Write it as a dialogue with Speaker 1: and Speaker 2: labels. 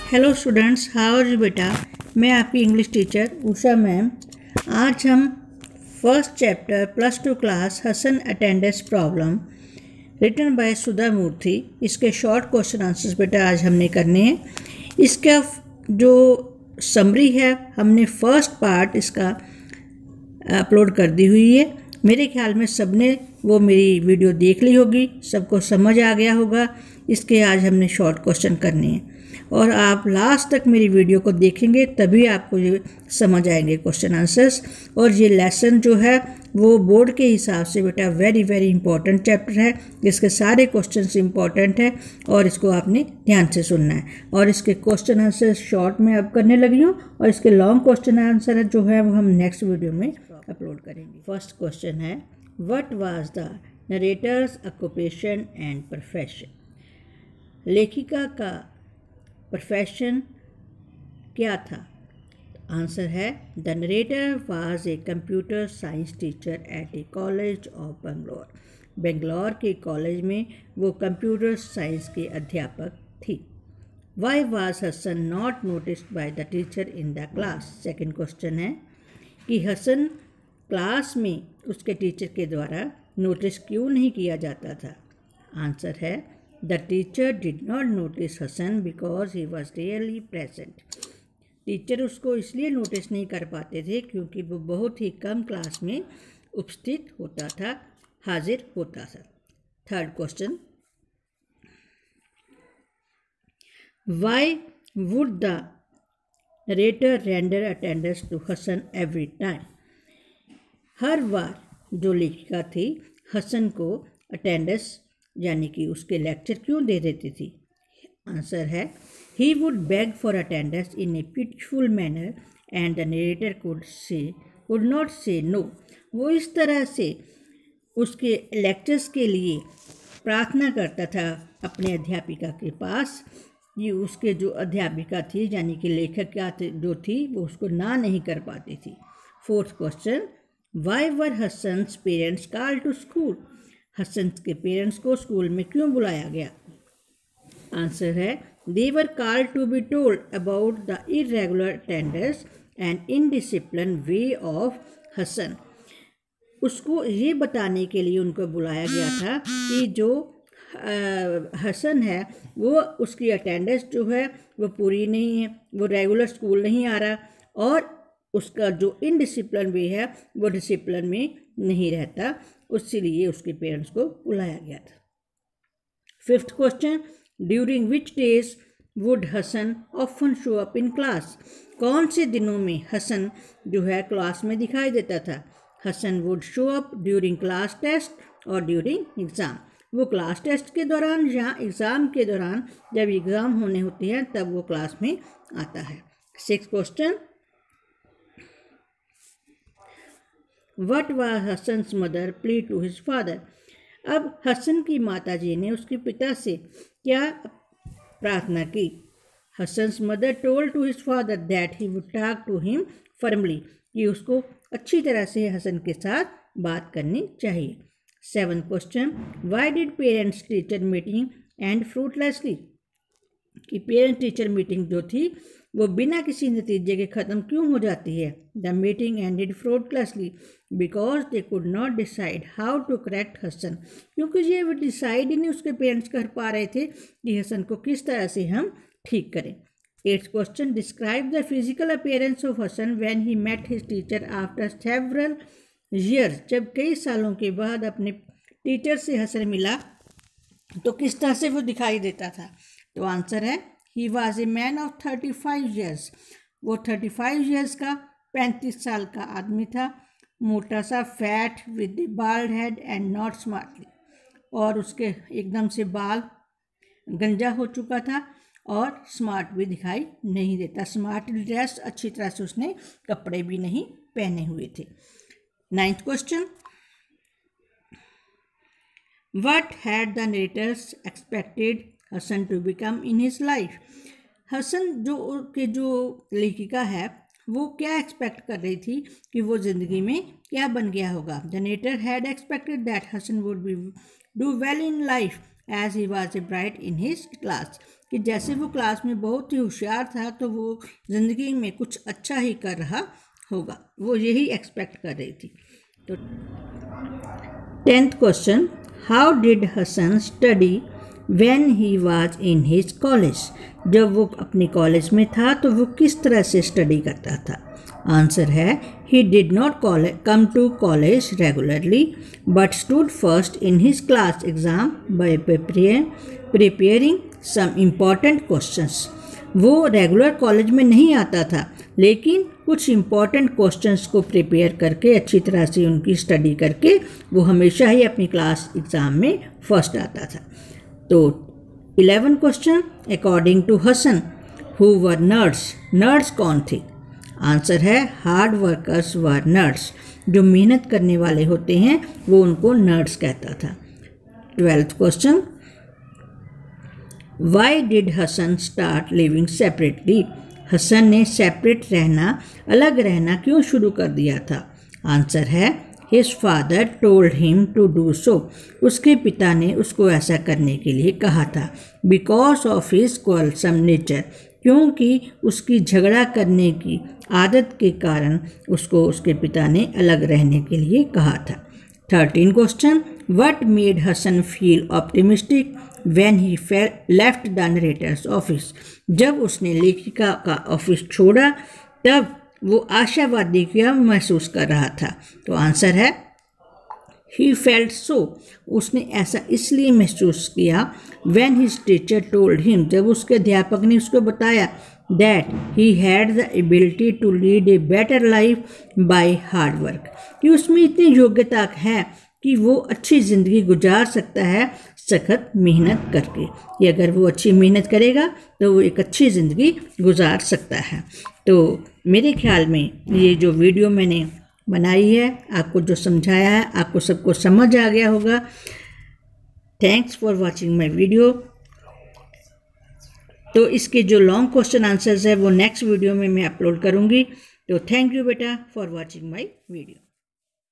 Speaker 1: Hello students, how are you बेटा। मैं आपकी इंग्लिश टीचर उषा मैम। आज हम first chapter +2 class Hasan attendance problem written by Sudha Murty, इसके शॉर्ट क्वेश्चन आंसर्स बेटा आज हमने करने हैं। इसका जो समरी है हमने फर्स्ट पार्ट इसका अपलोड कर दी हुई है। मेरे ख्याल में सबने वो मेरी वीडियो देख ली होगी, सबको समझ आ गया होगा। इसके आज हमने शॉर्ट क्वेश्चन करने हैं और आप लास्ट तक मेरी वीडियो को देखेंगे तभी आपको ये समझ आएंगे क्वेश्चन आंसर्स। और ये लेसन जो है वो बोर्ड के हिसाब से बेटा वेरी वेरी इंपॉर्टेंट चैप्टर है, जिसके सारे क्वेश्चंस इंपॉर्टेंट है और इसको आपने ध्यान से सुनना है। और इसके क्वेश्चन आंसर शॉर्ट में अब करने लगी हूँ और इसके लॉन्ग क्वेश्चन आंसर जो है वो हम नेक्स्ट वीडियो में अपलोड करेंगे। फर्स्ट क्वेश्चन है, what was the narrator's occupation and profession. लेखिका का प्रोफेशन क्या था? आंसर है the narrator was a computer science teacher at a college of Bangalore. Bangalore के कॉलेज में वो कंप्यूटर साइंस के अध्यापक थी। Why was Hasan not noticed by the teacher in the class. Second question है कि हसन क्लास में उसके टीचर के द्वारा नोटिस क्यों नहीं किया जाता था। आंसर है the teacher did not notice Hasan because he was really present. Teacher उसको इसलिए नोटिस नहीं कर पाते थे क्योंकि वो बहुत ही कम क्लास में उपस्थित होता था, हाजिर होता था। Third question, why would the narrator render attendance to Hasan every time. हर बार जो लेखिका थी हसन को अटेंडेंस यानी कि उसके लेक्चर क्यों दे देती थी। आंसर है he would beg for attendance in a pitiful manner and the narrator would not say no. वो इस तरह से उसके लेक्चर्स के लिए प्रार्थना करता था अपने अध्यापिका के पास। ये उसके जो अध्यापिका थी यानी कि लेखिका जो थी वो उसको ना नहीं कर पाती थी। Fourth question, why were Hasan's parents called to school. Hasan के पेरेंट्स को स्कूल में क्यों बुलाया गया। आंसर है they were called to be told about the irregular attendance and indiscipline way of Hasan. उसको ये बताने के लिए उनको बुलाया गया था कि जो हसन है वो उसकी अटेंडेंस जो है वो पूरी नहीं है, वो रेगुलर स्कूल नहीं आ रहा और उसका जो इनडिसिप्लिन वे है वो डिसिप्लिन में नहीं रहता, उसके उसके पेरेंट्स को बुलाया गया था। Fifth question, during which days would Hasan often show up in class. कौन से दिनों में हसन जो है क्लास में दिखाई देता था। Hasan would show up during class test और ड्यूरिंग एग्ज़ाम। वो क्लास टेस्ट के दौरान या एग्ज़ाम के दौरान, जब एग्ज़ाम होने होते हैं तब वो क्लास में आता है। Six question, what was Hasan's mother plea to his father. अब हसन की माता जी ने उसके पिता से क्या प्रार्थना की। Hasan's mother told to his father that he would talk to him firmly, कि उसको अच्छी तरह से हसन के साथ बात करनी चाहिए। Seven question, why did parents teacher meeting end fruitlessly. कि पेरेंट टीचर मीटिंग जो थी वो बिना किसी नतीजे के ख़त्म क्यों हो जाती है। The meeting ended fruitlessly because they could not decide how to correct Hasan. क्योंकि ये वो डिसाइड ही नहीं उसके पेरेंट्स कर पा रहे थे कि हसन को किस तरह से हम ठीक करें। Eighth question, describe the physical appearance of Hasan when he met his teacher after several years. जब कई सालों के बाद अपने टीचर से हसन मिला तो किस तरह से वो दिखाई देता था। तो आंसर है he was a man of 35 years. वो 35 ईयर्स का 35 साल का आदमी था, मोटा सा, fat with a bald head and not smartly. और उसके एकदम से बाल गंजा हो चुका था और स्मार्ट भी दिखाई नहीं देता। स्मार्ट ड्रेस अच्छी तरह से उसने कपड़े भी नहीं पहने हुए थे। Ninth question, what had the narrator's expected Hasan to become in his life. Hasan जो लेखिका है वो क्या एक्सपेक्ट कर रही थी कि वो ज़िंदगी में क्या बन गया होगा। The narrator had expected that Hasan would be do well in life as he was a bright in his class. कि जैसे वो क्लास में बहुत ही होशियार था तो वो ज़िंदगी में कुछ अच्छा ही कर रहा होगा, वो यही एक्सपेक्ट कर रही थी। तो 10th question, how did Hasan study when he was in his college? जब वो अपने कॉलेज में था तो वो किस तरह से स्टडी करता था? आंसर है, he did not come to college regularly but stood first in his class exam by preparing some important questions. वो रेगुलर कॉलेज में नहीं आता था लेकिन कुछ इम्पॉर्टेंट क्वेश्चंस को प्रिपेयर करके अच्छी तरह से उनकी स्टडी करके वो हमेशा ही अपनी क्लास एग्ज़ाम में फर्स्ट आता था। तो 11 question, according to Hasan who were nerds? Nerds कौन थे? आंसर है, हार्ड वर्कर्स वर नर्ड्स। जो मेहनत करने वाले होते हैं वो उनको नर्ड्स कहता था। 12th question, why did Hasan start living separately? Hasan ने सेपरेट रहना, अलग रहना क्यों शुरू कर दिया था? आंसर है, his father told him to do so. उसके पिता ने उसको ऐसा करने के लिए कहा था। Because of his quarrelsome nature, क्योंकि उसकी झगड़ा करने की आदत के कारण उसको उसके पिता ने अलग रहने के लिए कहा था। 13 question, what made Hasan feel optimistic when he left the narrator's office? जब उसने लेखिका का ऑफिस छोड़ा तब वो आशावादी क्या महसूस कर रहा था? तो आंसर है, ही फेल्ट सो। उसने ऐसा इसलिए महसूस किया when his teacher told him, जब उसके अध्यापक ने उसको बताया that he had the ability to lead a better life by hard work, कि उसमें इतनी योग्यता है कि वो अच्छी ज़िंदगी गुजार सकता है सख्त मेहनत करके। कि अगर वो अच्छी मेहनत करेगा तो वो एक अच्छी ज़िंदगी गुजार सकता है। तो मेरे ख्याल में ये जो वीडियो मैंने बनाई है, आपको जो समझाया है, आपको सबको समझ आ गया होगा। Thanks for watching my video. तो इसके जो लॉन्ग क्वेश्चन आंसर्स है वो नेक्स्ट वीडियो में मैं अपलोड करूँगी। तो थैंक यू बेटा फॉर वॉचिंग माई वीडियो।